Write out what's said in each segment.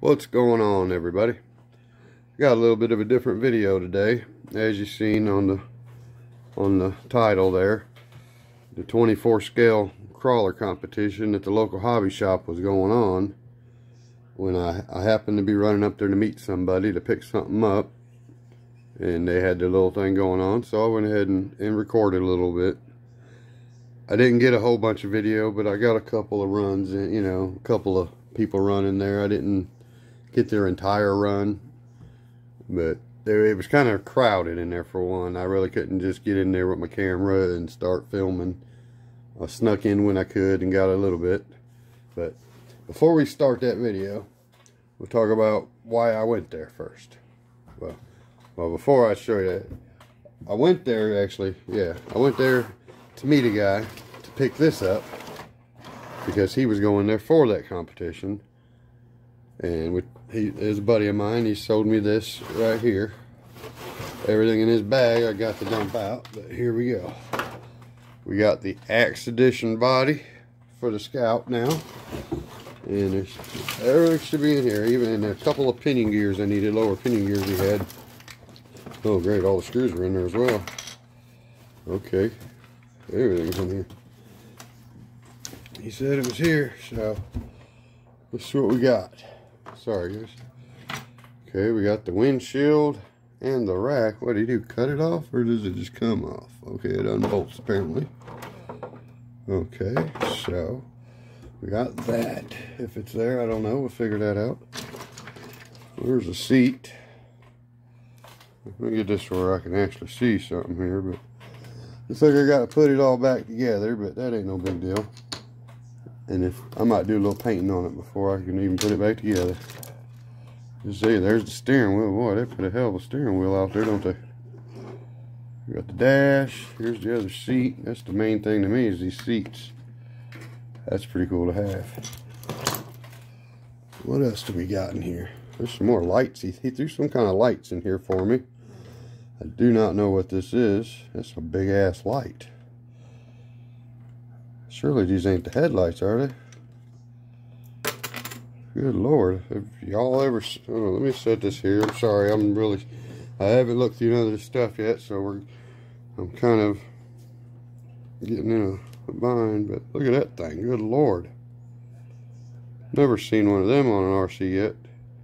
What's going on, everybody? Got a little bit of a different video today. As you've seen on the title there, the 24 scale crawler competition at the local hobby shop was going on when I happened to be running up there to meet somebody to pick something up, and they had their little thing going on, so I went ahead and recorded a little bit. I didn't get a whole bunch of video, but I got a couple of runs in, a couple of people running there. I didn't get their entire run, but it was kind of crowded in there for one. I really couldn't just get in there with my camera and start filming. I snuck in when I could and got a little bit. But before we start that video, we'll talk about why I went there first. Well, before I show you that, I went there I went there to meet a guy to pick this up because he was going there for that competition. And he's a buddy of mine. He sold me this right here. Everything in his bag I got to dump out, but here we go. We got the Axe Edition body for the Scout now, and everything should be in here. Even a couple of pinion gears I needed, lower pinion gears he had. Oh great, all the screws were in there as well. Okay, everything's in here. He said it was here, so let's see what we got. Sorry guys. Okay, we got the windshield and the rack. What do you do, cut it off, or does it just come off? Okay, it unbolts apparently. Okay, so we got that. If it's there, I don't know, we'll figure that out. There's a seat. Let me get this where I can actually see something here, but looks like I gotta put it all back together, but that ain't no big deal. And if I might do a little painting on it before I can even put it back together. You see, there's the steering wheel. Boy, they put a hell of a steering wheel out there, don't they? We got the dash. Here's the other seat. That's the main thing to me, is these seats. That's pretty cool to have. What else do we got in here? There's some more lights. He threw some kind of lights in here for me. I do not know what this is. That's a big ass light. Surely these ain't the headlights, are they? Good Lord. Have y'all ever... Oh, let me set this here. I'm sorry. I haven't looked through none of this stuff yet, so I'm kind of getting in a bind. But look at that thing. Good Lord. Never seen one of them on an RC yet.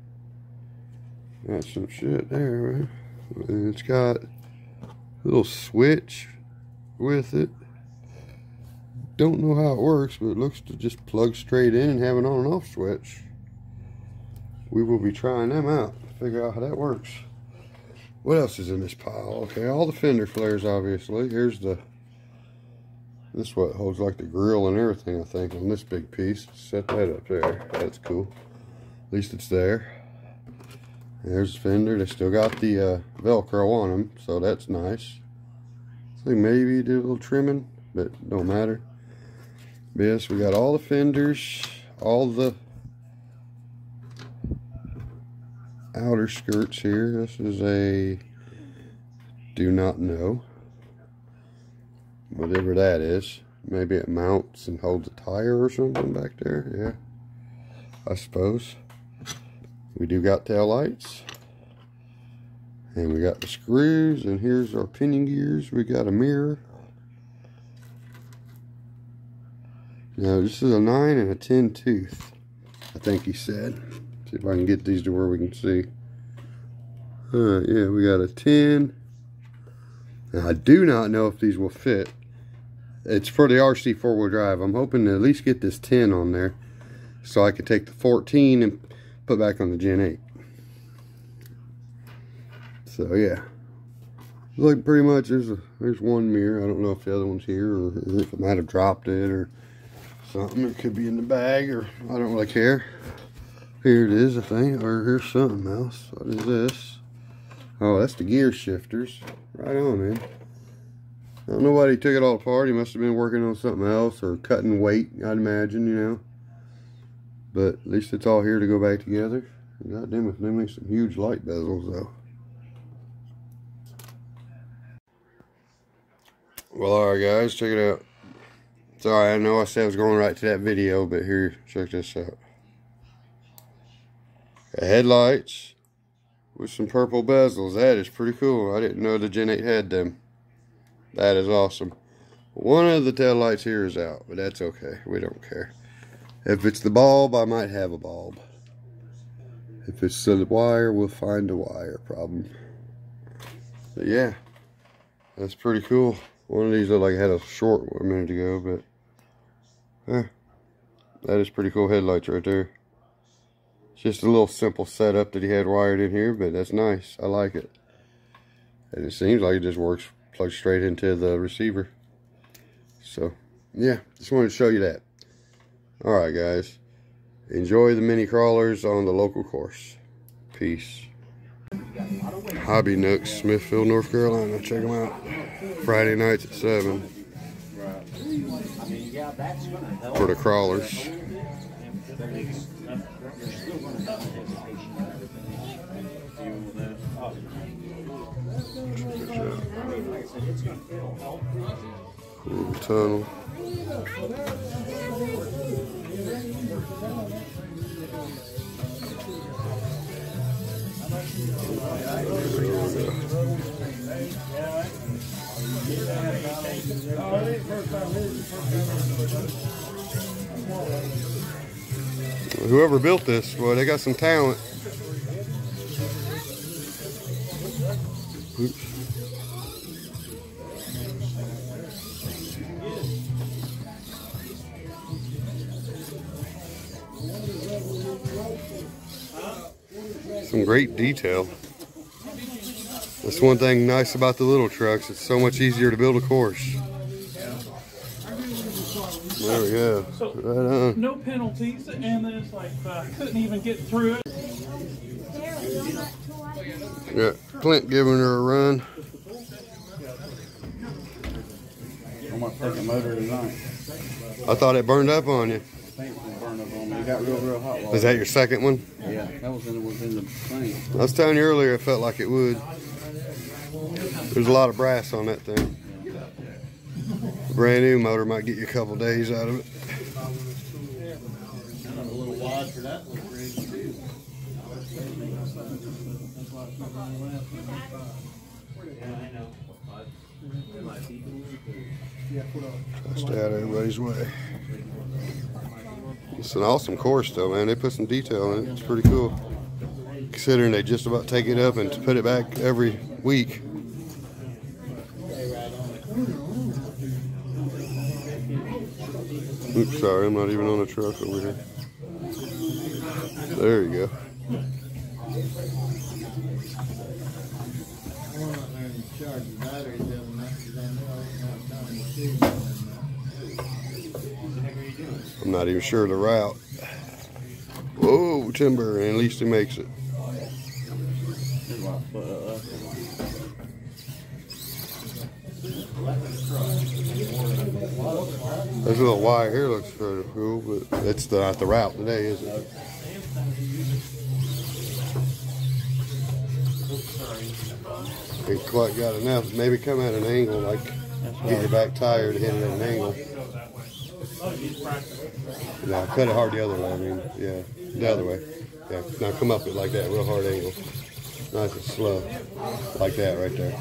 Got some shit there, man. And it's got a little switch with it. Don't know how it works, but it looks to just plug straight in and have an on and off switch. We will be trying them out, figure out how that works. What else is in this pile? Okay, all the fender flares, obviously. Here's this what holds like the grill and everything, I think, on this big piece. Set that up there. That's cool. At least it's there. There's the fender. They still got the Velcro on them, so that's nice. I think maybe do a little trimming, but don't matter. Yes, we got all the fenders, all the outer skirts here. This is a do not know, whatever that is. Maybe it mounts and holds a tire or something back there. Yeah, I suppose. We do got tail lights, and we got the screws, and here's our pinion gears. We got a mirror. Now this is a 9 and a 10 tooth, I think he said. See if I can get these to where we can see. Yeah, we got a 10. Now I do not know if these will fit. It's for the RC 4-wheel drive. I'm hoping to at least get this 10 on there, so I can take the 14 and put back on the Gen 8. So yeah, like pretty much there's one mirror. I don't know if the other one's here, or if I might have dropped it or something. It could be in the bag, or I don't really care. Here it is, I think. Or here's something else. What is this? Oh, that's the gear shifters. Right on, man. I don't know why he took it all apart. He must have been working on something else, or cutting weight, I'd imagine, But at least it's all here to go back together. God damn it, they make some huge light bezels, though. Well, alright guys, check it out. Sorry, I know I said I was going right to that video, but here, check this out. Headlights with some purple bezels. That is pretty cool. I didn't know the Gen 8 had them. That is awesome. One of the tail lights here is out, but that's okay. We don't care. If it's the bulb, I might have a bulb. If it's the wire, we'll find a wire problem. But yeah, that's pretty cool. One of these looked like it had a short one a minute ago, but yeah, that is pretty cool headlights right there. It's just a little simple setup that he had wired in here, but that's nice. I like it. And it seems like it just works, plugs straight into the receiver. So yeah, just wanted to show you that. Alright guys, enjoy the mini crawlers on the local course. Peace. Hobby Nooks, Smithfield, North Carolina. Check them out. Friday nights at 7 for the crawlers. Cool tunnel. Whoever built this, boy, they got some talent. Oops. Some great detail. That's one thing nice about the little trucks. It's so much easier to build a course. There we go. So, right on. No penalties, and then it's like couldn't even get through it. Yeah, Clint giving her a run. On my second motor tonight. I thought it burned up on you. Burned up on me. It got real hot. Is that your second one? Yeah, that was in the thing. I was telling you earlier, it felt like it would. There's a lot of brass on that thing. A brand new motor might get you a couple days out of it. A little wide for that one. Try to stay out of everybody's way. It's an awesome course though, man. They put some detail in it. It's pretty cool. Considering they just about take it up and put it back every week. Oops, sorry, I'm not even on the truck over here. There you go. I'm not even sure the route. Whoa, timber, and at least he makes it. This little wire here looks pretty cool, but it's not the route today, is it? Ain't quite got enough. Maybe come at an angle, like get your back tire to hit it at an angle. Now cut it hard the other way. I mean, yeah, the other way. Yeah, now come up it like that, real hard angle. Nice and slow, like that right there.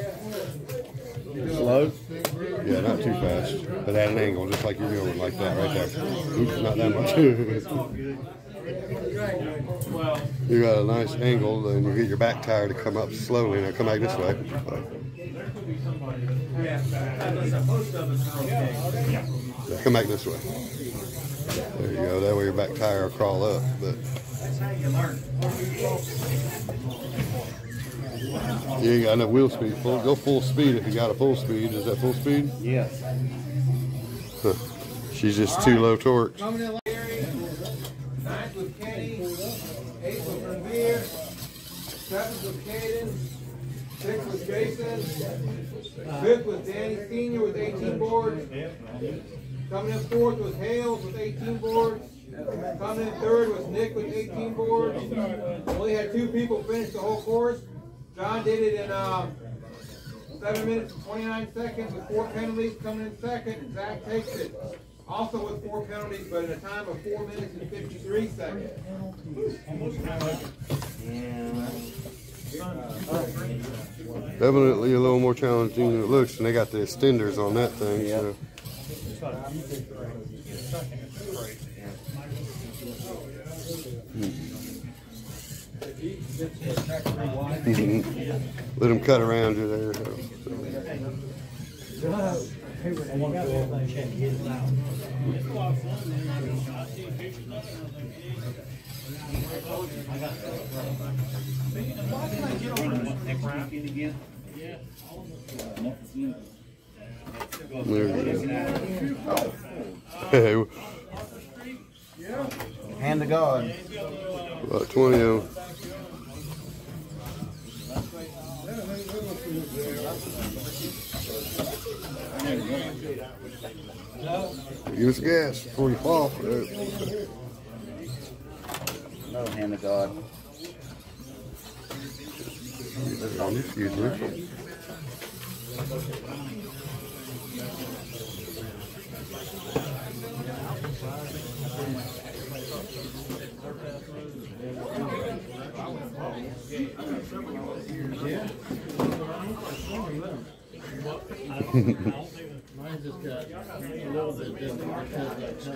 Slow? Yeah, not too fast, but at an angle, just like you're doing, like that right there. Oops, not that much. You got a nice angle, then you get your back tire to come up slowly. Now come back this way. Yeah, come back this way. There you go. That way your back tire will crawl up. But you ain't got enough wheel speed. Go full speed if you got a full speed. Is that full speed? Yeah. Huh. She's just too low torque. Ninth with Kenny, 8th with Revere, 7th with Caden, 6th with Jason, 5th with Danny Senior with 18 boards. Coming in 4th was Hales with 18 boards. Coming in 3rd was Nick with 18 boards. Only had 2 people finish the whole course. John did it in 7 minutes and 29 seconds with 4 penalties. Coming in 2nd, and Zach takes it. Also with 4 penalties, but in a time of 4 minutes and 53 seconds. Definitely a little more challenging than it looks, and they got the extenders on that thing. Yeah. So. Let them cut around you there. Hey, Hand to God. about 20 of them. Give us gas before you fall for that. No hand to God. Excuse me. Mine just got a little bit different because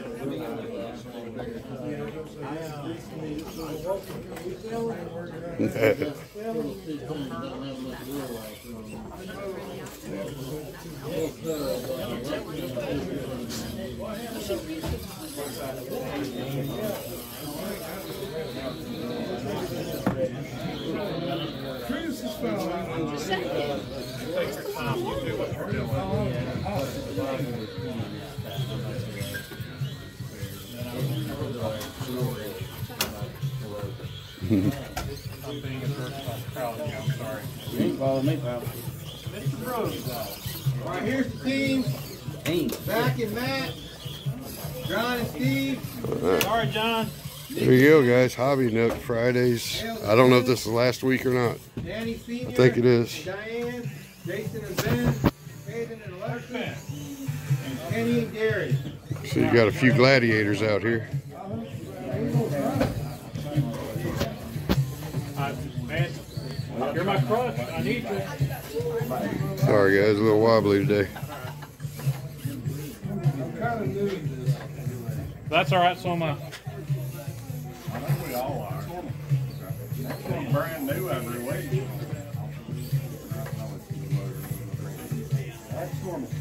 I'm being a jerk about the crowd. Yeah, I'm sorry. You ain't following me, pal. Mr. Brooks. All right, here's the team. Ain't. Zach and Matt, John and Steve. Sorry, John. There you go, guys. Hobby Nook Fridays. I don't know if this is last week or not. Danny Senior. I think it is. Diane, Jason and Ben, Hayden and Alexis, and Kenny and Gary. So you got a few gladiators out here. Man, you're my crutch. I need you. Sorry, guys. A little wobbly today. That's all right. So am I. I think we all are. It's brand new every week. That's normal.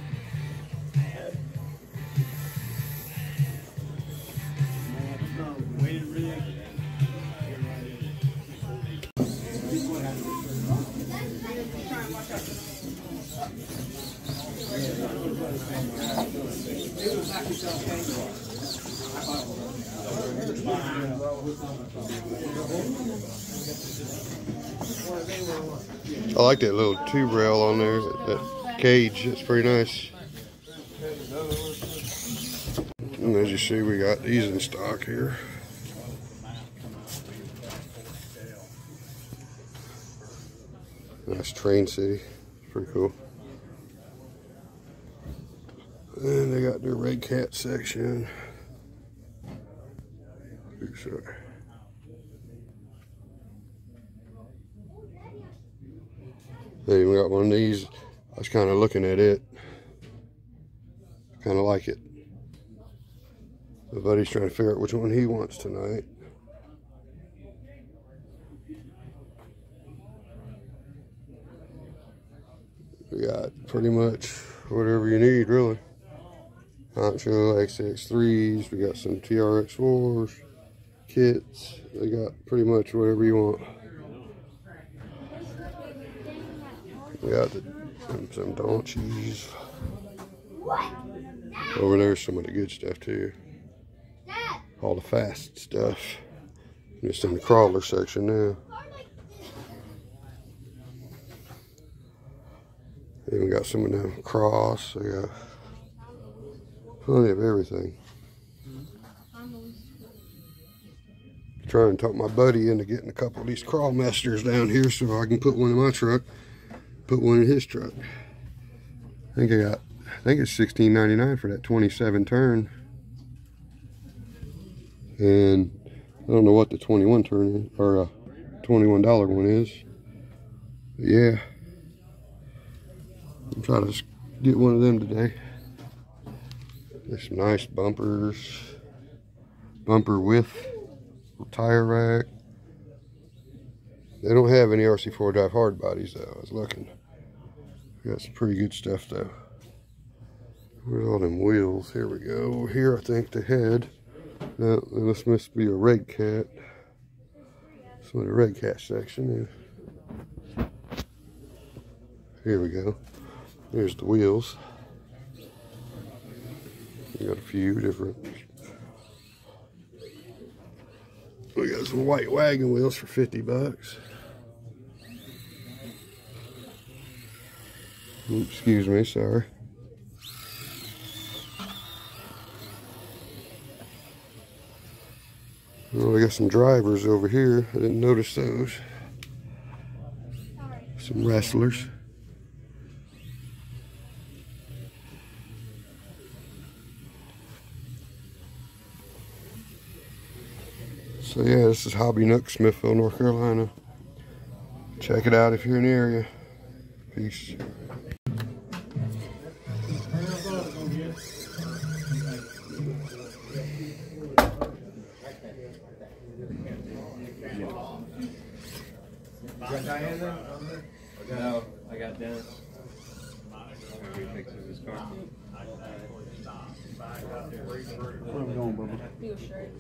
I like that little tube rail on there, that cage. It's pretty nice. And as you see, we got these in stock here. Nice Train City. Pretty cool. And they got their Red Cat section. Sorry. They even got one of these. I was kind of looking at it. Kind of like it. My buddy's trying to figure out which one he wants tonight. We got pretty much whatever you need, really. Axial SCX3s. We got some TRX4s, kits. They got pretty much whatever you want. We got some Donchies. Over there's some of the good stuff too. All the fast stuff. Just in the crawler section now. Even got some of them cross. They got plenty of everything. Trying to talk my buddy into getting a couple of these crawl masters down here so I can put one in my truck, put one in his truck. I think it's $16.99 for that 27 turn. And I don't know what the 21 turn or $21 one is. But yeah, I'm trying to get one of them today. There's some nice bumpers. Bumper with tire rack. They don't have any RC4 drive hard bodies though. I was looking. Got some pretty good stuff though. Where's all them wheels? Here we go. Here I think they had. No, this must be a Red Cat. It's what a Red Cat section is. Here we go. There's the wheels. We got a few different. We got some white wagon wheels for 50 bucks. Oops, excuse me, sorry. Oh, we got some drivers over here. I didn't notice those. Some wrestlers. So yeah, this is Hobby Nook, Smithville, North Carolina. Check it out if you're in the area. Peace. You got Diane there? No, I got Dennis. Pictures of his car. Where are we going, Bubba? Feel straight.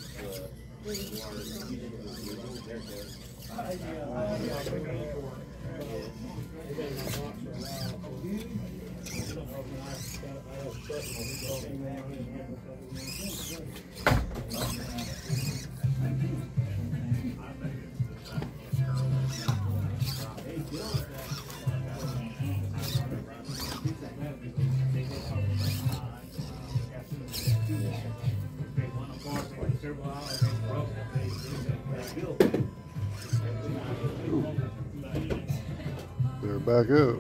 They're back up.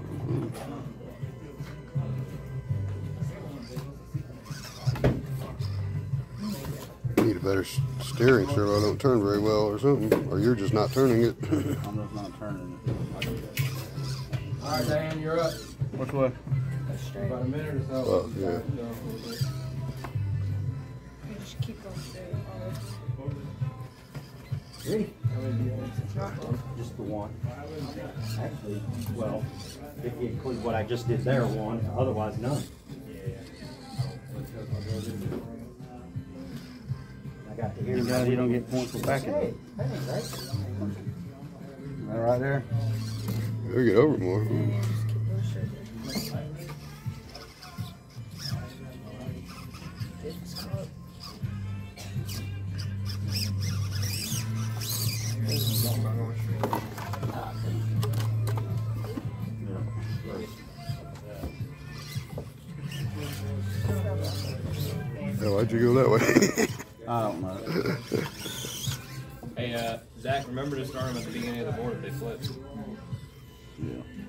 Need a better steering so I don't turn very well or something. Or you're just not turning it. I'm just not turning it. All right, Diane, you're up. Which way? Straight. About a minute or so. Oh, yeah. You just keep going straight. Ready? Just the one. Actually, well, if you include what I just did there, one. Otherwise, none. I got to hear that you don't get points for backing. Hey, that right there? Better get over more. Yeah, just keep going straight. It's caught. Oh, why'd you go that way? I don't know. Hey, Zach, remember to start them at the beginning of the board if they flip. Yeah.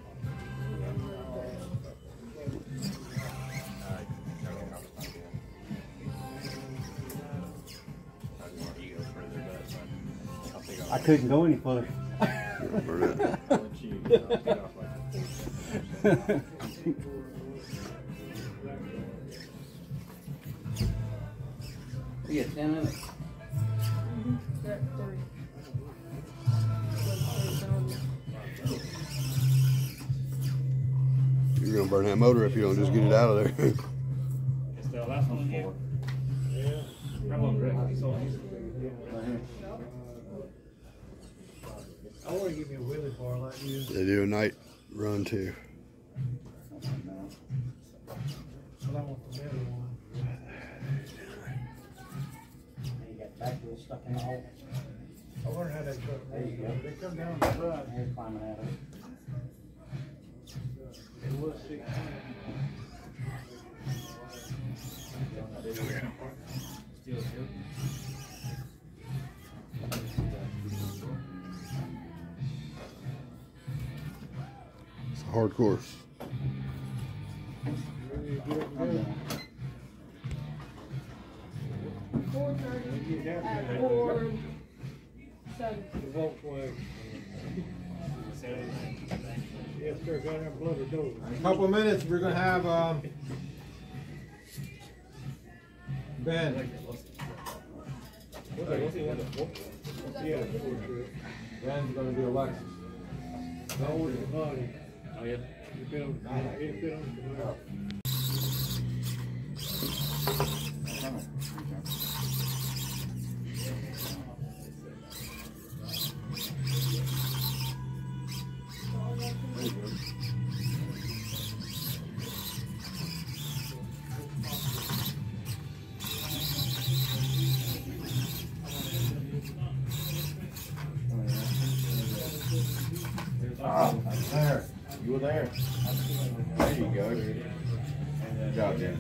I couldn't go any further. You get 10 minutes. Got 3. You're gonna burn that motor if you don't just get it out of there. Still, that's on 4. Yeah. That one, Rick. He's on. I want to give you a wheelie bar like you. They do a night run too. But I want the middle one. You got back wheel stuck in the hole. I wonder how they put There you go. They come down the side. They're climbing out of it. It was 16. It's a hard course. Really good. 4:30 at 4:70. The Volkswagen. Yes, sir, got our blood or dough. In a couple of minutes, we're gonna have Ben. Ben's gonna do Alexis. I ordered the body. Oh yeah. It fit on the ground. There. You were there. There you go. Good job, Dan.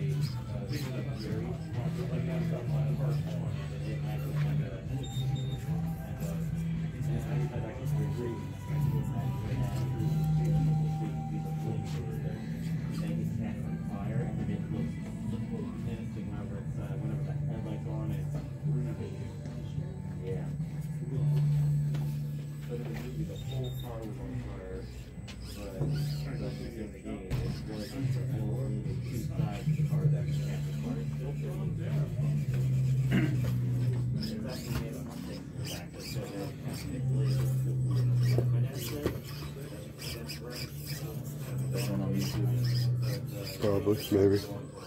Probably, maybe.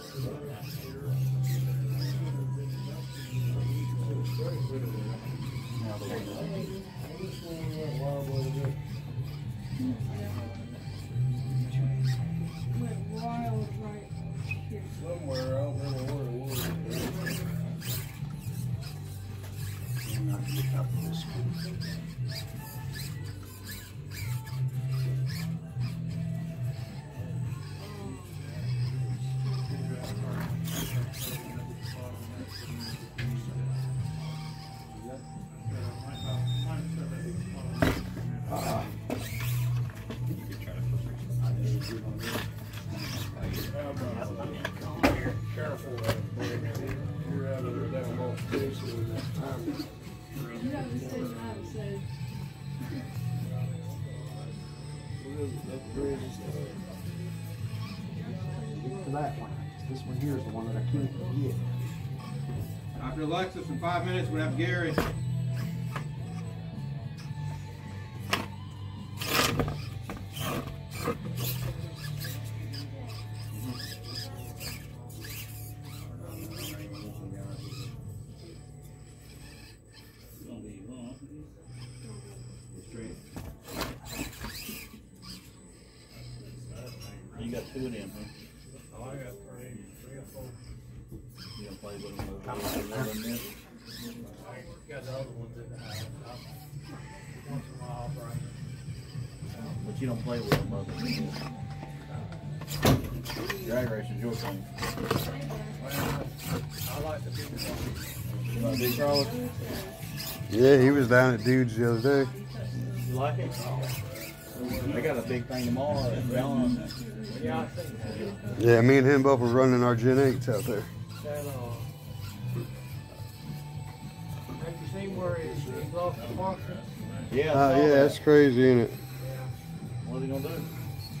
Went wild right here. Somewhere, I don't remember where it was. Careful, you're out of there down off space with that time. You have to say that, so. That bridge is To that one. This one here is the one that I can't get. After Alexis, in 5 minutes, we'll have Gary. You got two of them, huh? Oh, I got three or four. You don't play with them over I got the other ones in the house. Once in a while, right? but you don't play with them over Drag racing's your thing. I like the big one. You like big crawler? Yeah, he was down at Dude's the other day. You like it? They got a big thing tomorrow at John. Yeah, I think that. Yeah, me and him both were running our Gen 8s out there. Have you seen where he's lost the function? Yeah. Oh, yeah, that's crazy, isn't it? What are they gonna do?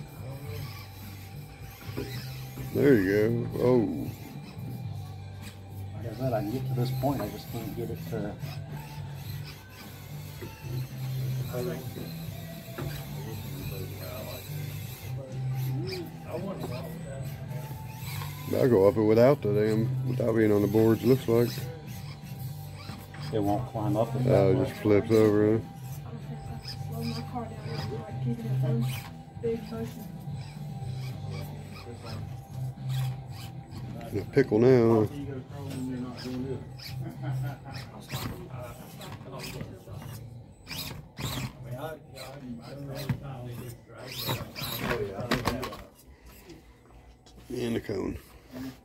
There you go. Oh. Like I said, I can get to this point, I just can't get it to. I wouldn't know that. I'll go up it without without being on the boards, looks like. It won't climb up. Oh, it just flips over, huh? Slow my car down, like keeping it one big motion. In a pickle now. In the cone.